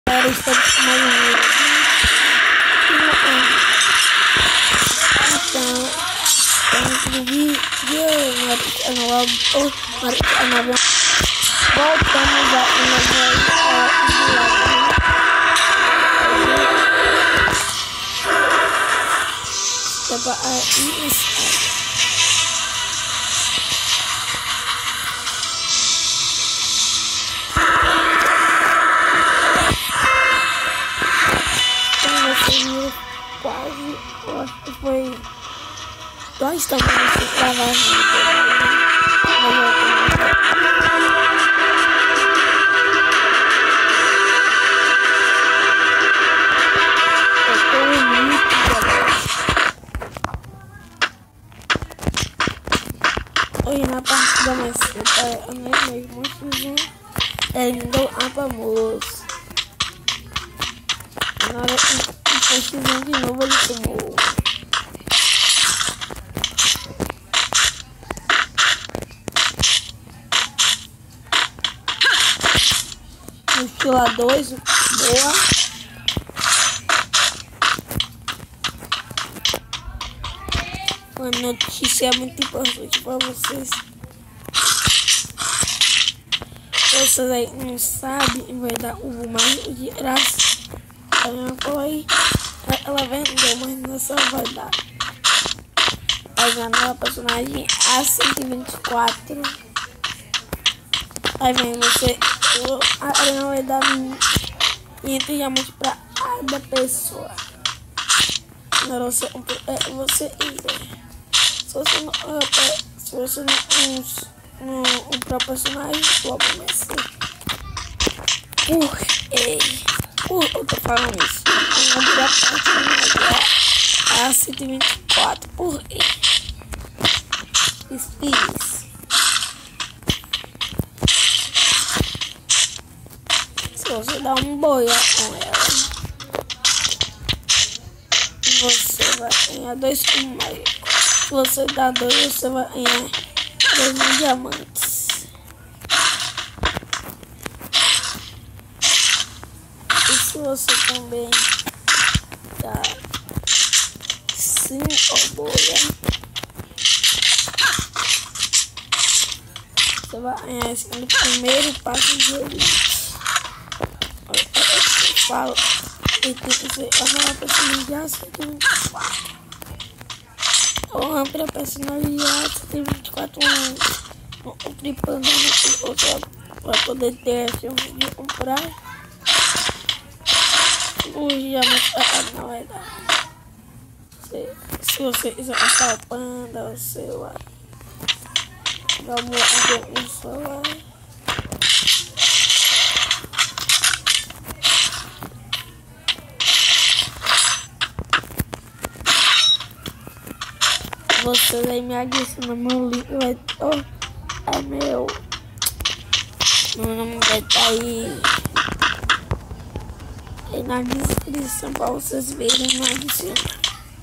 Agora estamos com mais um vídeo. Então, no vídeo, voltamos a quase, eu acho que foi 2 tamanhos que estava hoje na parte da maceta, eu nem mesmo fiz ainda apamos. Agora precisando de novo, ele tomou. Mochila 2, boa. Uma notícia muito importante para vocês. Vocês aí não sabem, vai dar o mais de graça. Ela vendeu, mas não só vai dar. Vai ganhar a personagem A124. Aí vem você. A arena vai dar 500 diamantes pra cada pessoa. Agora você ir. Se você não comprar personagem, logo comecei. Eu tô falando isso. Eu comprei a personagem A124 por Speeds. Se você dá um boia com ela, você vai ganhar 2 mais. Se você dá 2, você vai ganhar 2 diamantes. E se você também dá 5 boia, você vai ganhar esse primeiro passo de elite. Fala, e tem que ser a nova personalidade 124. Ou ampla personalidade 124 anos. O tripando para poder ter esse de comprar. Hoje já não vai dar. Se você quiser comprar o panda, você vai. Vamos lá, isso vai. Você aí me adiciona no meu link, vai meu nome vai estar aí na descrição para vocês verem me adicionar.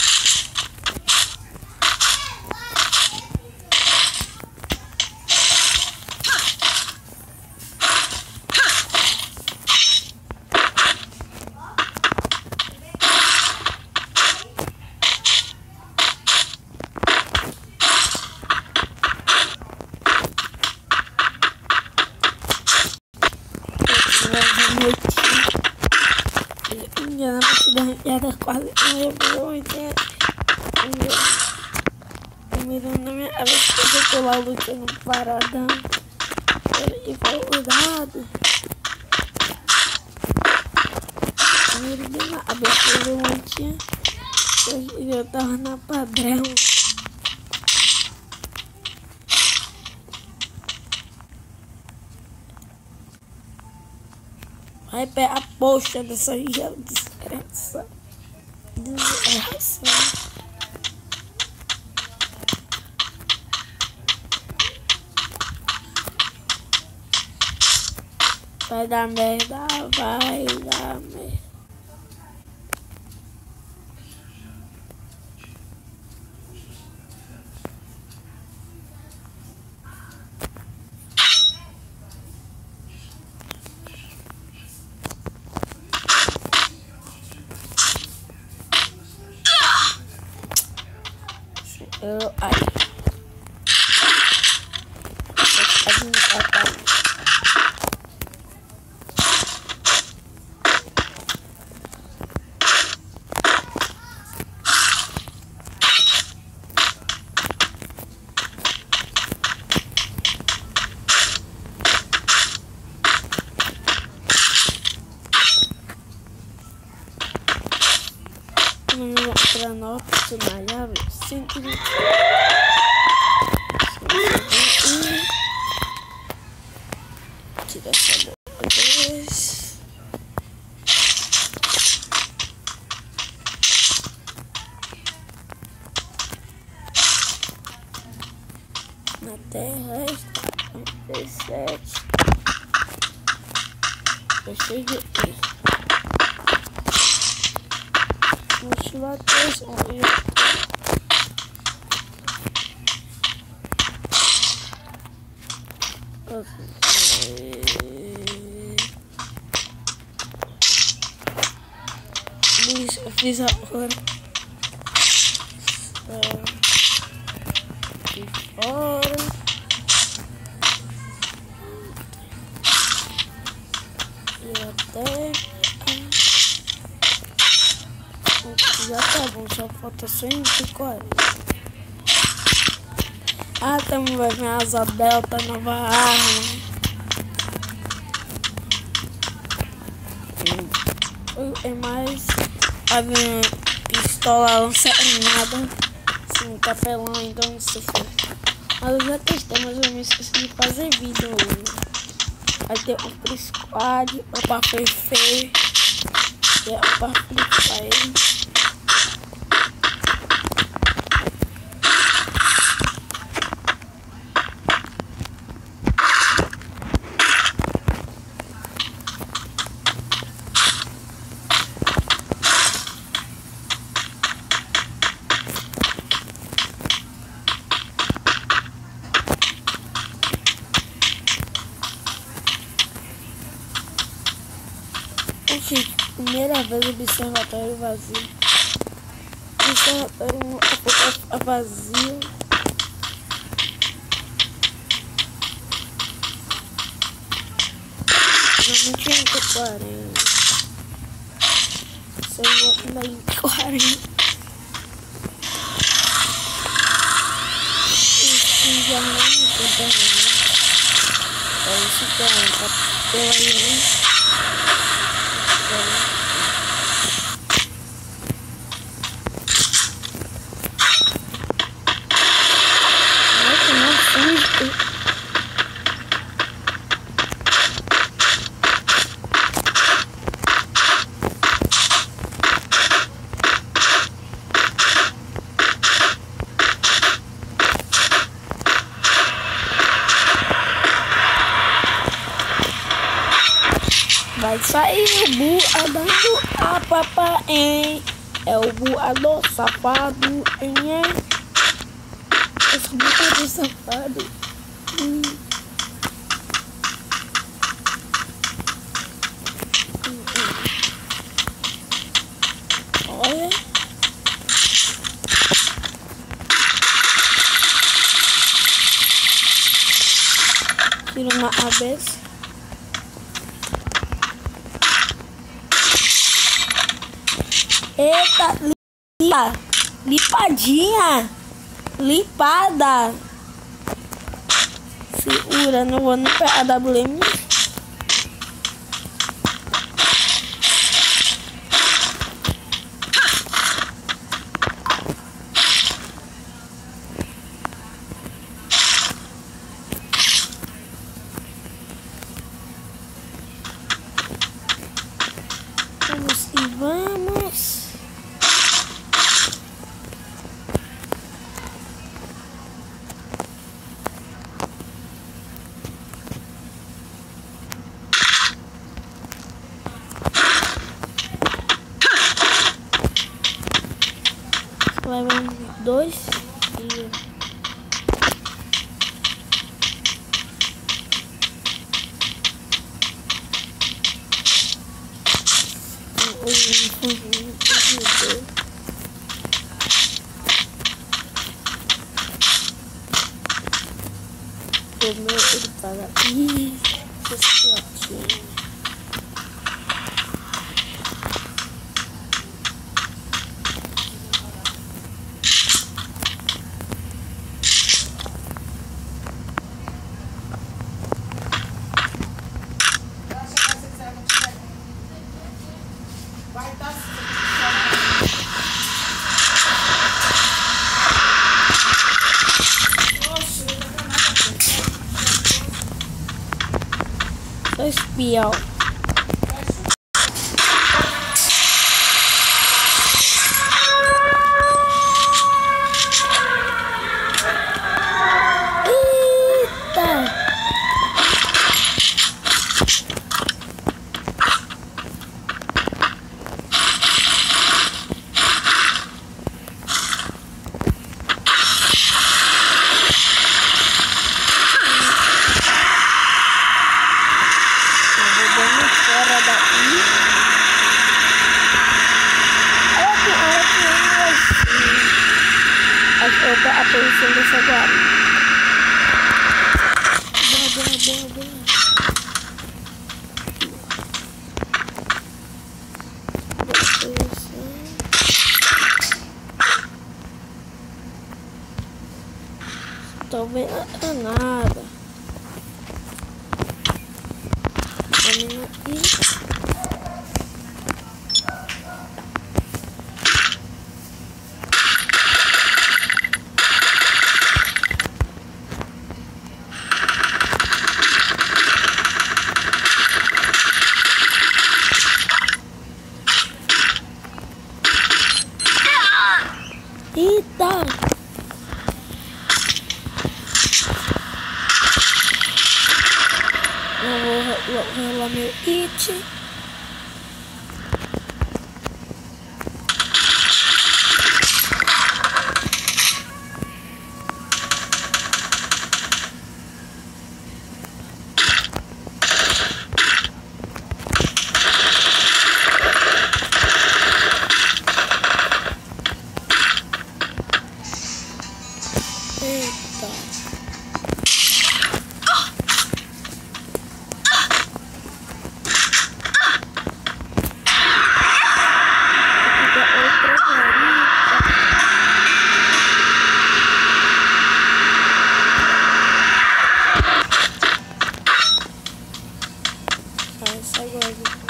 Já na partida já tá quase na minha vez que eu tô lá lutando paradão e foi cuidado. Ele deu na abertura ontem, eu tava na padrão. Vai pegar a poxa dessa desgraça. Vai dar merda, vai dar merda. Aí. Para nova personalidade, tira essa vez. Na Terra está 37. Eu cheguei aqui. Motiladores, eu fiz agora aqui fora e até já tá bom, só falta 140. Ah, também vai vir a asa delta, nova arma. É mais a minha pistola lançada, assim, capelão, então não sei se. Mas eu já testei, mas eu me esqueci de fazer vídeo hoje. Vai ter o Free Squad, o Opa Fefe, que é o Opa Free Fire. Gente, primeira vez observatório vazio. Observatório vazio. Não tinha 40. Só vou andar em 40. Esse já não tem terreno. É isso que é pela aí. Vai sair o buador a papá, hein? É o buador safado, hein? Esse buador safado. Olha. Tira uma cabeça. Eita, limpadinha, limpada. Segura, não vou nem pegar a WM. Vamos e vamos. Levamos 2 e O meu ele paga. Ih, esse platinho. Sou espião. Opa, a posição dessa guarda. Boa. Tô vendo nada. Vamos aqui. Eita! Eu vou rolar meu kit. Eita! Essa agora.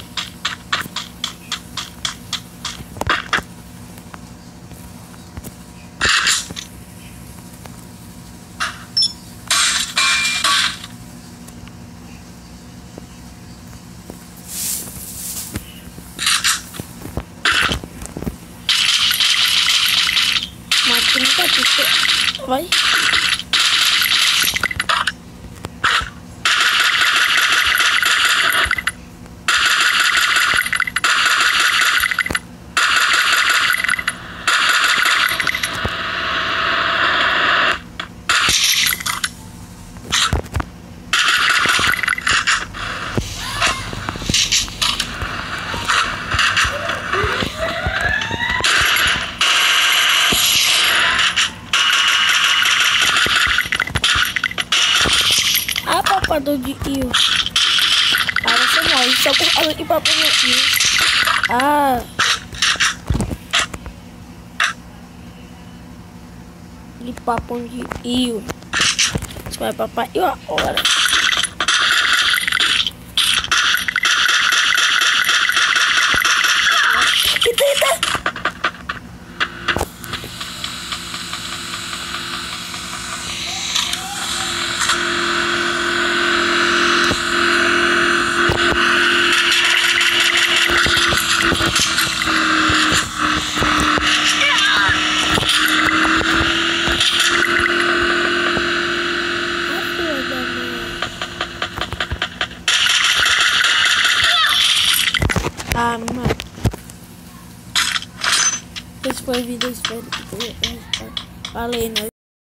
Uma 30 aqui. Vai. Papador de io. Ah, você morre só por causa de papador de io. Ah. De papo de io. Você vai papai io agora. Eita! Ah, mano. Esse foi o vídeo, espero que tenha gostado. Valeu, nós.